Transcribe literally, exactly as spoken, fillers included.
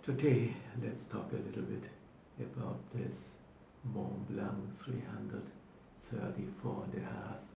Today, let's talk a little bit about this Montblanc three hundred thirty-four and a half